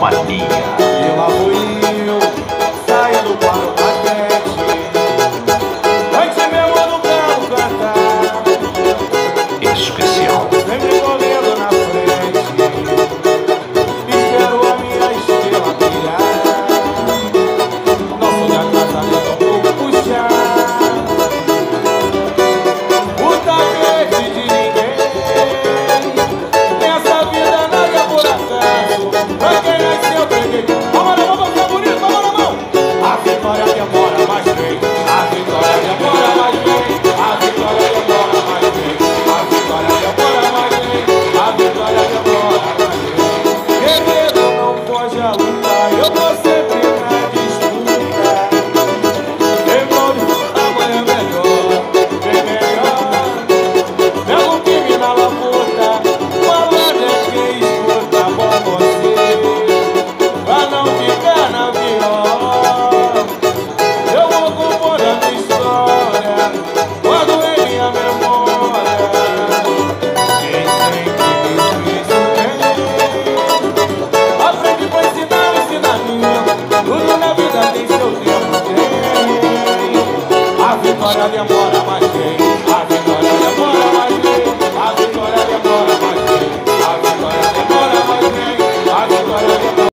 Mania. E lá fui eu, saindo para o paquete, antes mesmo do carro cantar. Especial. Sempre correndo na frente, espero a minha estrela brilhar. Nosso de atrasamento um pouco puxar o tapete de ninguém. Nessa vida nada é por acaso, pra quem nasceu peguei. Vamos na mão, vamos ficar bonito, vamos na mão. A vitória demora, mas vem. A vitória demora, mas vem. A vitória demora, mas vem. A vitória demora, mas vem. A vitória demora, mas vem. Guerreiro não foge a luta, eu tô sempre na disputa. Em prol de amanhã melhor, bem melhor. Pego o crime na labuta, falando é quem escuta com você, pra não ficar na pior. Eu vou compor a minha história, guardo em minha memória. Quem sempre quis isso tem. Aprende com ensinar o ensinamento, tudo na vida tem seu tempo, tem. A vitória demora, mas tem.